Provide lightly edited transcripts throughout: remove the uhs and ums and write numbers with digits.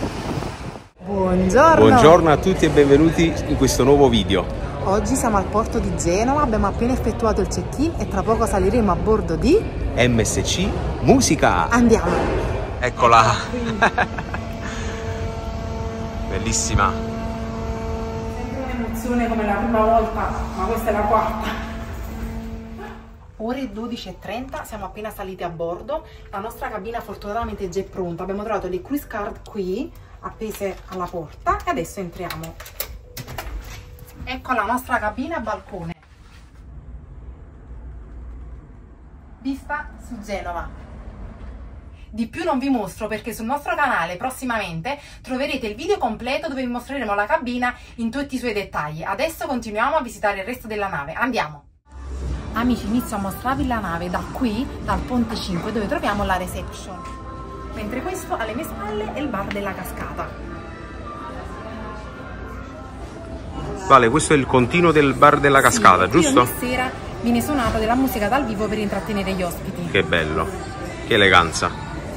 Buongiorno! Buongiorno a tutti e benvenuti in questo nuovo video. Oggi siamo al porto di Genova, abbiamo appena effettuato il check-in e tra poco saliremo a bordo di MSC Musica. Andiamo! Eccola! Bellissima! Sempre un'emozione come la prima volta, ma questa è la quarta. Ore 12:30, siamo appena saliti a bordo. La nostra cabina fortunatamente è già pronta. Abbiamo trovato le cruise card qui, appese alla porta, e adesso entriamo. Ecco la nostra cabina a balcone. Vista su Genova. Di più non vi mostro perché sul nostro canale prossimamente troverete il video completo dove vi mostreremo la cabina in tutti i suoi dettagli. Adesso continuiamo a visitare il resto della nave. Andiamo! Amici, inizio a mostrarvi la nave da qui, dal Ponte 5, dove troviamo la reception. Mentre questo alle mie spalle è il bar della cascata. Vale, questo è il continuo del bar della cascata, sì, giusto? Ogni sera viene suonata della musica dal vivo per intrattenere gli ospiti. Che bello, che eleganza.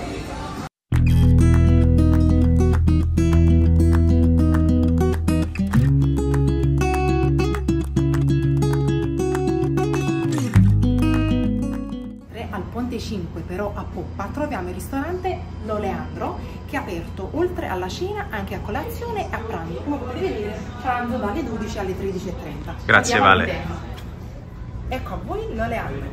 Al Ponte 5, però a poppa, troviamo il ristorante L'Oleandro, che è aperto oltre alla cena anche a colazione e a pranzo. Come potete vedere, pranzo dalle 12 alle 13:30. Grazie Vale. Ecco a voi L'Oleandro.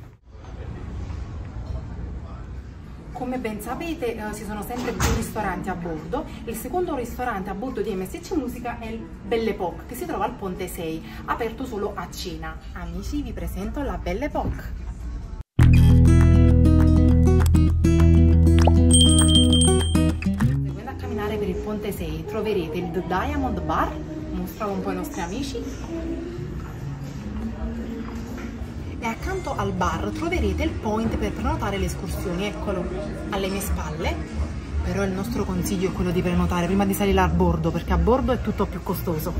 Come ben sapete ci sono sempre più ristoranti a bordo. Il secondo ristorante a bordo di MSC Musica è il Belle Époque, che si trova al Ponte 6, aperto solo a cena. Amici, vi presento la Belle Époque. Per il Ponte 6 troverete il The Diamond Bar, mostravo un po' ai nostri amici, e accanto al bar troverete il point per prenotare le escursioni, eccolo alle mie spalle. Però il nostro consiglio è quello di prenotare prima di salire a bordo, perché a bordo è tutto più costoso.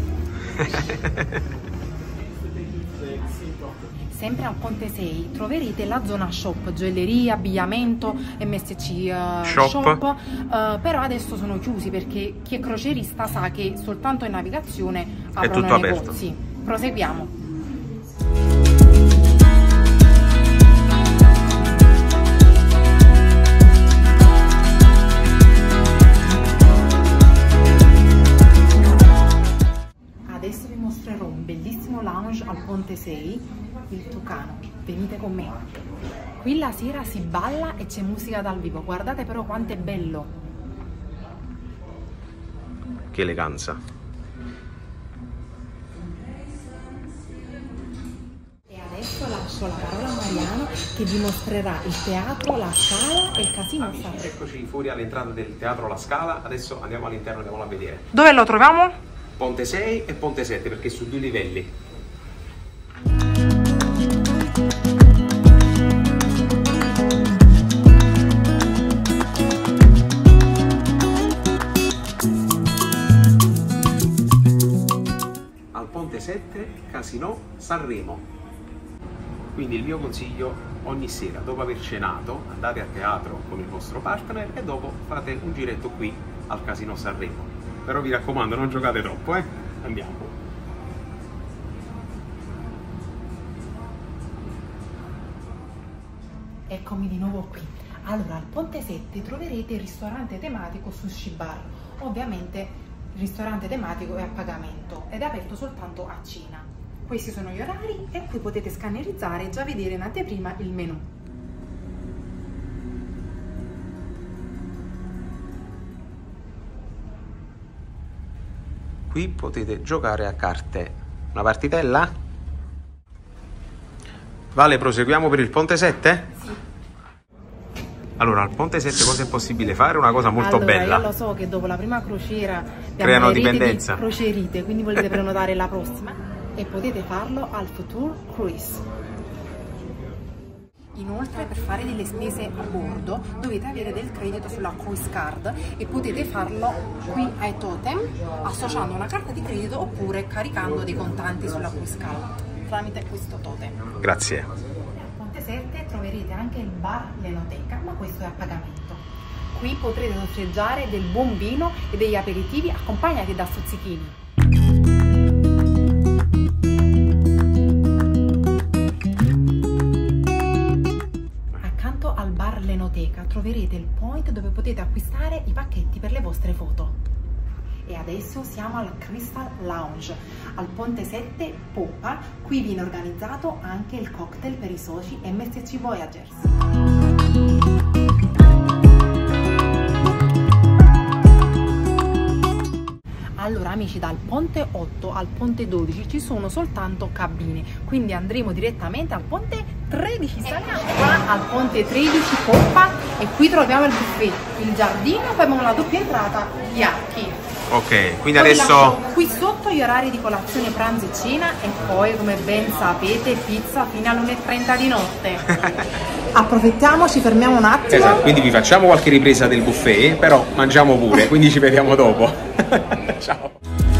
Sempre al Ponte 6 troverete la zona shop, gioielleria, abbigliamento, MSC shop, però adesso sono chiusi perché chi è crocerista sa che soltanto in navigazione aprono i negozi. Proseguiamo. Adesso vi mostrerò un bellissimo lounge al Ponte 6, il Tucano. Venite con me. Qui la sera si balla e c'è musica dal vivo. Guardate però quanto è bello. Che eleganza. E adesso lascio la parola a Mariano che vi mostrerà il teatro La Scala e il Casino Sanremo. Eccoci fuori all'entrata del teatro La Scala. Adesso andiamo all'interno e andiamo a vedere. Dove lo troviamo? Ponte 6 e Ponte 7, perché su 2 livelli. Al Ponte 7, Casino Sanremo. Quindi il mio consiglio: ogni sera dopo aver cenato andate a teatro con il vostro partner e dopo fate un giretto qui al Casino Sanremo. Però vi raccomando, non giocate troppo, Andiamo. Eccomi di nuovo qui. Allora, al Ponte 7 troverete il ristorante tematico Sushi Bar. Ovviamente il ristorante tematico è a pagamento ed è aperto soltanto a cena. Questi sono gli orari e qui potete scannerizzare e già vedere in anteprima il menù. Qui potete giocare a carte. Una partitella? Vale, proseguiamo per il Ponte 7? Sì. Allora, al Ponte 7 cosa è possibile fare? Una cosa molto bella. Io lo so che dopo la prima crociera creano dipendenza. Crocerite, quindi volete prenotare la prossima e potete farlo al Future Cruise. Inoltre, per fare delle spese a bordo dovete avere del credito sulla cruise card e potete farlo qui ai Totem associando una carta di credito oppure caricando dei contanti sulla cruise card tramite questo totem. Grazie. Al Ponte 7 troverete anche il bar L'Enoteca, ma questo è a pagamento. qui potrete sorseggiare del buon vino e degli aperitivi accompagnati da stuzzichini. Accanto al bar L'Enoteca troverete il point dove potete acquistare i pacchetti per le vostre foto. E adesso siamo al Crystal Lounge, al Ponte 7 Poppa. Qui viene organizzato anche il cocktail per i soci MSC Voyagers. Allora amici, dal Ponte 8 al Ponte 12 ci sono soltanto cabine, quindi andremo direttamente al Ponte 13. Saliamo qua al Ponte 13 Poppa e qui troviamo il buffet, il giardino, poi abbiamo la doppia entrata Yacchi. Ok, quindi poi adesso qui sotto gli orari di colazione, pranzo e cena, e poi come ben sapete pizza fino alle 1:30 di notte. Approfittiamo, ci fermiamo un attimo. Esatto, quindi vi facciamo qualche ripresa del buffet, però mangiamo pure, quindi ci vediamo dopo. Ciao.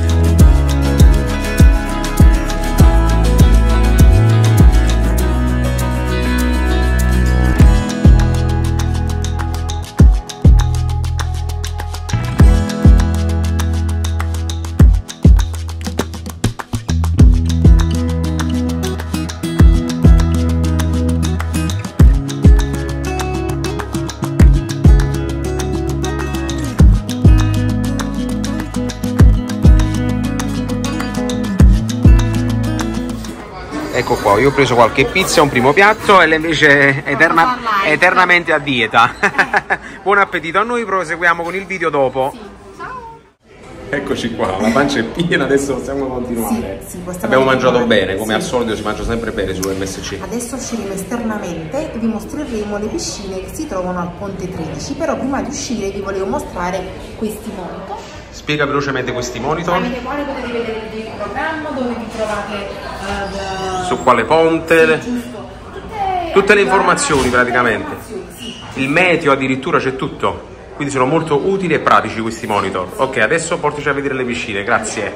Ecco qua, io ho preso qualche pizza, un primo piatto, e lei invece è eternamente a dieta. Buon appetito a noi, proseguiamo con il video dopo. Sì. Ciao. Eccoci qua, la pancia è piena, adesso possiamo continuare. Sì, abbiamo mangiato bene, come sì. Al solito si mangia sempre bene su MSC. Adesso usciremo esternamente e vi mostreremo le piscine che si trovano al Ponte 13, però prima di uscire vi volevo mostrare questi monitor. Spiega velocemente questi monitor. Tramite quale potete vedere il programma, dove vi trovate su quale ponte, sì, tutte le informazioni praticamente. Sì. Il meteo addirittura c'è tutto, quindi sono molto utili e pratici questi monitor. Ok, adesso portici a vedere le piscine, grazie.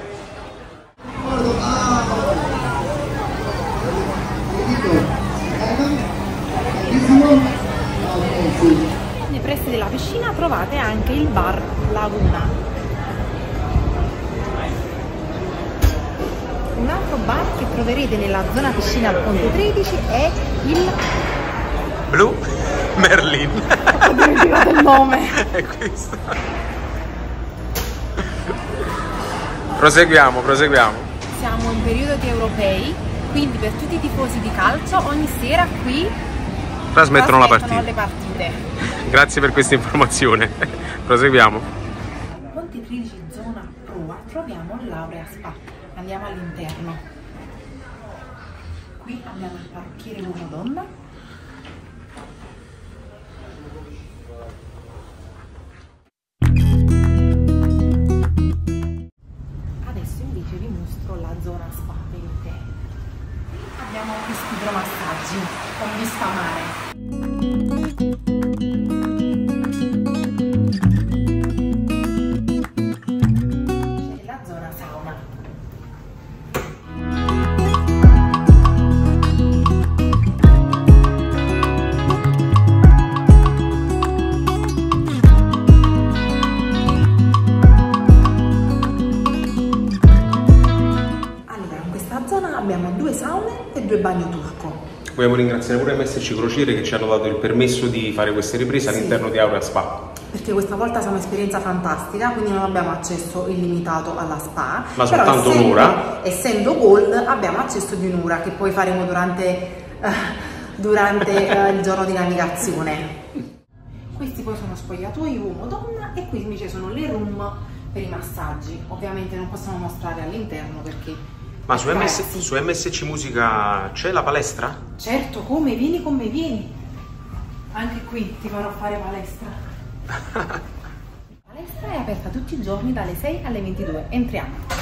Nei pressi della piscina trovate anche il bar Laguna. Un altro bar che troverete nella zona piscina al Ponte 13 è il Blue Merlin. Ho dimenticato il nome. È questo. Proseguiamo. Siamo in periodo di europei, quindi per tutti i tifosi di calcio ogni sera qui trasmettono le partite. Grazie per questa informazione. Proseguiamo. Ponte 13 zona prua troviamo l'Aurea Spa. Andiamo all'interno. Qui abbiamo il parrucchiere uomo-donna. Adesso invece vi mostro la zona spa per intero. Abbiamo questi idromassaggi con vista mare. Abbiamo 2 saune e 2 bagni turco. Vogliamo ringraziare pure MSC Crociere che ci hanno dato il permesso di fare queste riprese all'interno di Aurea Spa. Perché questa volta siamo un'esperienza fantastica, quindi non abbiamo accesso illimitato alla spa. Ma soltanto un'ora? Essendo Gold abbiamo accesso di un'ora che poi faremo durante il giorno di navigazione. Questi poi sono spogliatoi uomo-donna e qui invece sono le room per i massaggi. Ovviamente non possiamo mostrare all'interno perché... Ma su MSC Musica c'è la palestra? Certo, come? Vieni con me, vieni. Anche qui ti farò fare palestra. La palestra è aperta tutti i giorni dalle 6 alle 22. Entriamo.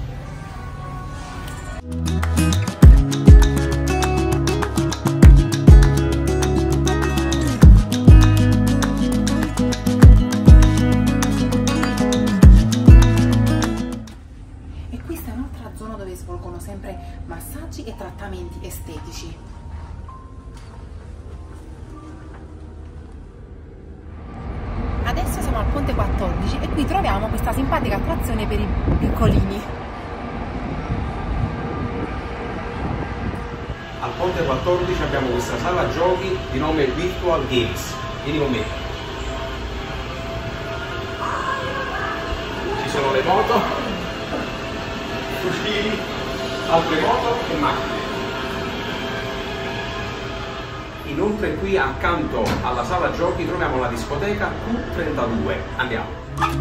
Dove svolgono sempre massaggi e trattamenti estetici. Adesso 14 e qui troviamo questa simpatica attrazione per i piccolini. Al ponte 14 abbiamo questa sala giochi di nome Virtual Games. Vieni con me. Ci sono le moto, fucili, altre moto e macchine. Inoltre qui accanto alla sala giochi troviamo la discoteca Q32. Andiamo.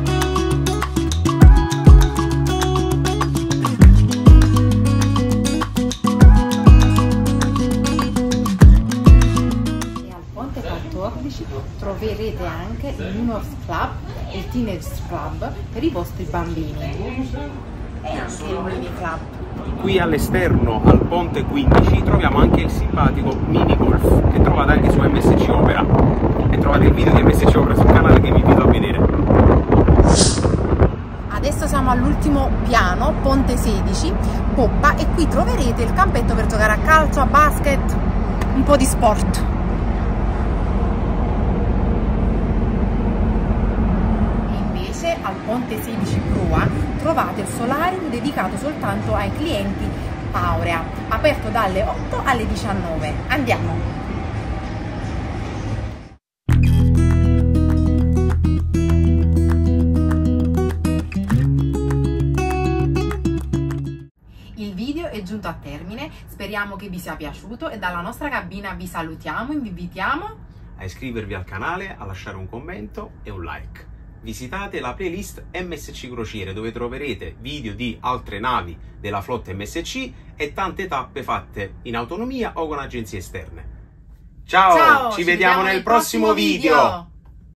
Troverete anche il Minors Club e il Teenage Club per i vostri bambini e anche il Mini Club. Qui all'esterno, al ponte 15, troviamo anche il simpatico mini golf che trovate anche su MSC Opera e trovate il video di MSC Opera sul canale che vi invito a vedere. Adesso siamo all'ultimo piano, ponte 16, poppa, e qui troverete il campetto per giocare a calcio, a basket, un po' di sport. Al ponte 16 prua trovate il solarium dedicato soltanto ai clienti Aurea, aperto dalle 8 alle 19. Andiamo! Il video è giunto a termine, speriamo che vi sia piaciuto e dalla nostra cabina vi salutiamo e vi invitiamo a iscrivervi al canale, a lasciare un commento e un like. Visitate la playlist MSC Crociere dove troverete video di altre navi della flotta MSC e tante tappe fatte in autonomia o con agenzie esterne. Ciao, ci vediamo nel prossimo video!